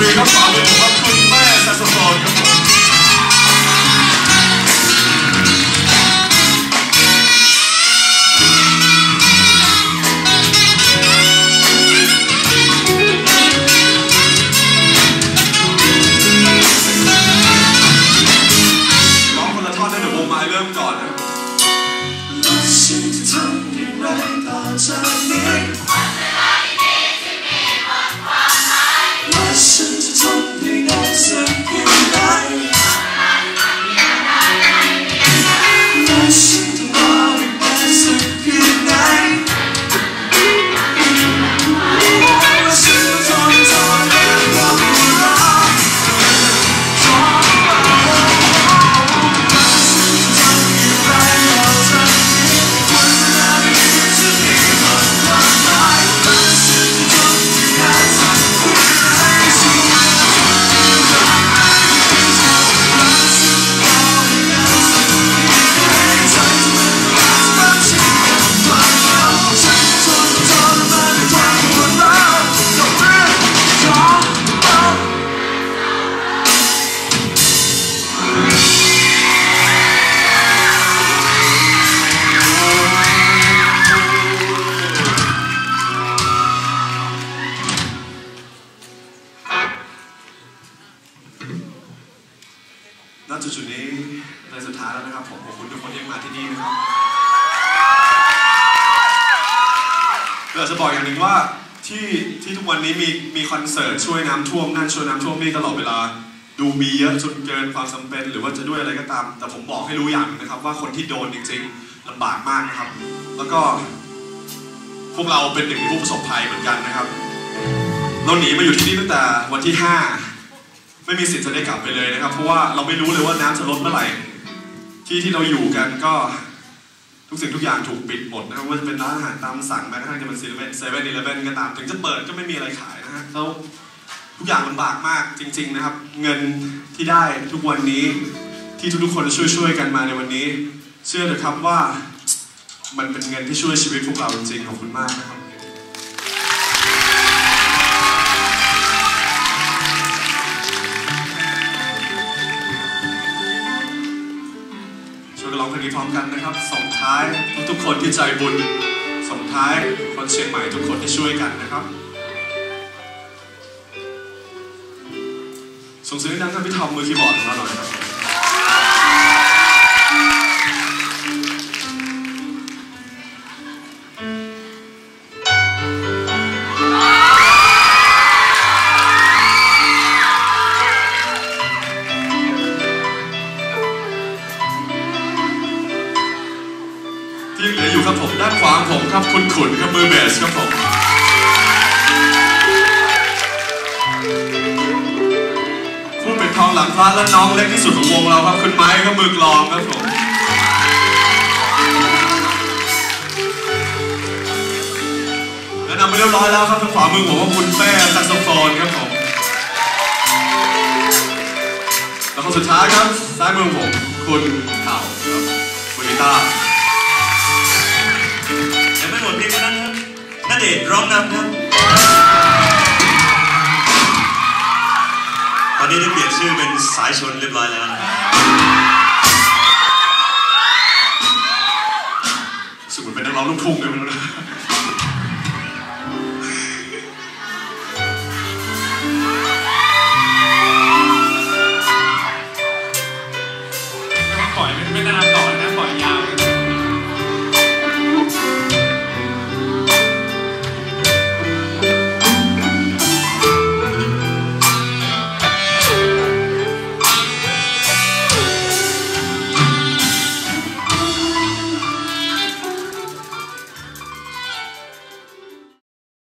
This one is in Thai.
ยครับฝ่ามือครับคุณแม่แซกโซโฟนครับผมร้องคนละท่อนได้เดี๋ยววงไม้เริ่มก่อนนะแล้วฉันจะทำอย่างไรต่อจากนี้ฉันจะทำให้ได้สักเพียงใดและฉันจะรอให้ได้สักเพียงไหนและฉันจะทนและรับรักทนและฉันจะทำอย่างไรต่อจากนี้วันเวลาที่จะมีหมดความหมายและฉันจะทำให้ได้สักเพียงไหนณจุดนี้ในสุดท้ายแล้วนะครับผมขอบคุณทุกคนที่มาที่นี่นะครับอยากจะบอกอย่างหนึ่งว่าที่ทุกวันนี้มีคอนเสิร์ตช่วยน้ำท่วมนั่นช่วยน้ำท่วมนี่ตลอดเวลาดูมีเยอะจนเกินความจำเป็นหรือว่าจะด้วยอะไรก็ตามแต่ผมบอกให้รู้อย่างนะครับว่าคนที่โดนจริงๆลำบากมากนะครับแล้วก็พวกเราเป็นหนึ่งในผู้ประสบภัยเหมือนกันนะครับเราหนีมาอยู่ที่นี่ตั้งแต่วันที่5ไม่มีสิทธิ์จะได้กลับไปเลยนะครับเพราะว่าเราไม่รู้เลยว่าน้ำจะลดเมื่อไหร่ที่เราอยู่กันก็ทุกสิ่งทุกอย่างถูกปิดหมดนะครับว่าจะเป็นร้านอาหารตามสั่งแม้กระทั่งจะเป็น7-11ก็ตามถึงจะเปิดก็ไม่มีอะไรขายนะฮะแล้วทุกอย่างลำบากมากจริงๆนะครับเงินที่ได้ทุกวันนี้ที่ทุกๆคนช่วยกันมาในวันนี้เชื่อเถอะครับว่ามันเป็นเงินที่ช่วยชีวิตพวกเราจริงๆขอบคุณมากนะครับร้องเพลงนี้พร้อมกันนะครับส่งท้ายทุกคนที่ใจบุญส่งท้ายคนเชียงใหม่ทุกคนที่ช่วยกันนะครับส่งเสียงดังกับพี่ทอมมือคีย์บอร์ดของเราหน่อยครับที่เหลืออยู่ครับผมด้านขวาผมครับคุณขุนครับมือเบสครับผมผู้เป็นทองหลังฟ้าและน้องเล็กที่สุดของวงเราครับคุณไม้ครับมือกลองครับผมและนำไปเรียบร้อยแล้วครับทางขวามือผมว่าคุณแป้แซกโซโฟนครับผมแล้วคนสุดท้ายครับซ้ายมือผมคุณเต่าครับคุณกีตาร์ยังไม่หมดเพียงเท่านั้นครับณเดชน์ร้องนำครับตอนนี้ได้เปลี่ยนชื่อเป็นสายชนเรียบร้อยแล้วสุดเป็นนักร้องลูกทุ่งเลยมัน